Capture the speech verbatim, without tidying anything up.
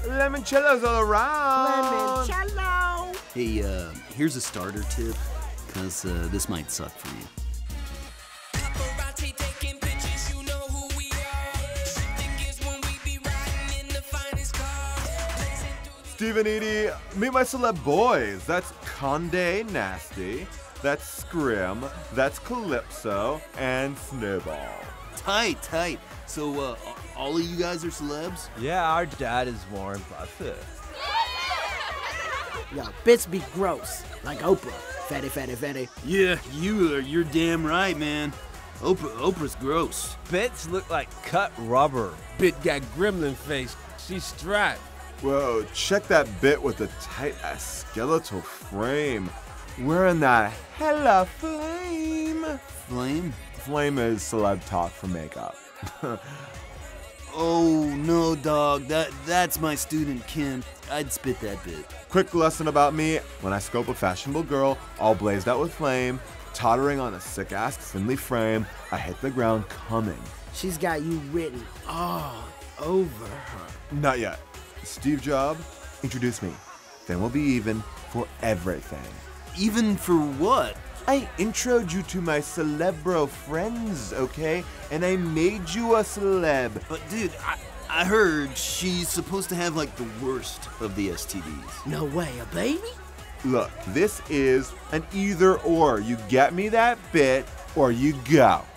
Lemoncellos all around. Lemoncello. Hey, uh, here's a starter tip, because uh, this might suck for you. Steve and Edie, meet my celeb boys. That's Condé Nasty, that's Scrim, that's Calypso, and Snowball. Tight, tight. So, uh, all of you guys are celebs? Yeah, our dad is Warren Buffett. Yo, bits be gross, like Oprah. Fatty, fatty, fatty. Yeah, you are. You're damn right, man. Oprah, Oprah's gross. Bits look like cut rubber. Bit got gremlin face. She's strapped. Whoa, check that bit with the tight-ass skeletal frame. Wearing that hella flame. Flame? Flame is celeb talk for makeup. Oh, no, dog. That That's my student, Kim. I'd spit that bit. Quick lesson about me. When I scope a fashionable girl, all blazed out with flame, tottering on a sick-ass spindly frame, I hit the ground coming. She's got you written all over her. Not yet. Steve Job, introduce me. Then we'll be even for everything. Even for what? I introed you to my celebro friends, okay? And I made you a celeb. But, dude, I, I heard she's supposed to have, like, the worst of the S T Ds. No way, a baby? Look, this is an either or. You get me that bit, or you go.